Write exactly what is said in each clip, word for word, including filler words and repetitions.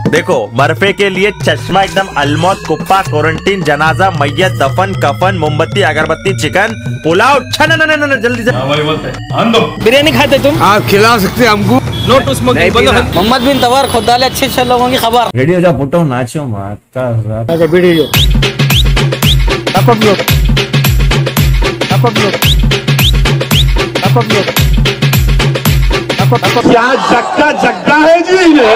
देखो बर्फे के लिए चश्मा एकदम अलमौत, कुप्पा, क्वारंटीन, जनाजा, मैयत, दफन, कफन, मोमबत्ती, अगरबत्ती, चिकन, पुलाव। न न न न जल्दी से बिरयानी खाते तुम? आप खिला सकते हमको। No to smoking. Mohammad bin तवार खुदा ले अच्छे अच्छे लोगों की खबर। रेडी हो जा पुटो, नाचो माता। अच्छा वीडियो आप लोग आप लोग आप लोग क्या जगह जगह है जी ये।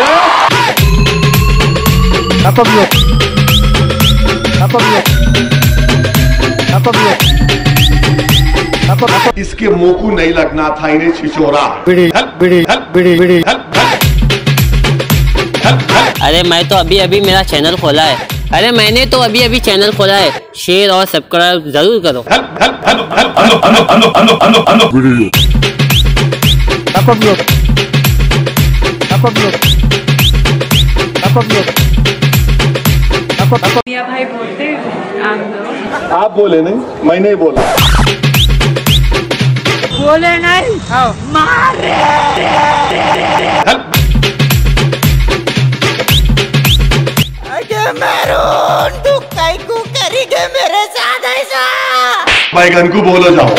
आप लोग आप लोग आप लोग इसके मुंह को नहीं लगना था, इन्हें छिछोरा। बिड़ी बिड़ी बिड़ी बिड़ी। अरे मैं तो अभी अभी मेरा चैनल खोला है। अरे मैंने तो अभी अभी चैनल खोला है। शेयर और सब्सक्राइब जरूर करो। आप लोग आप लोग आप लोग मियां भाई बोलते हैं। आप बोले नहीं, मैं नहीं बोला। बोले नहीं मारे। मैरून तू कई को करेंगे मेरे साथ ऐसा। बैगन को बोलो जाओ।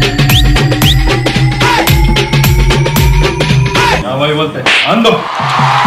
भाई बोलते हैं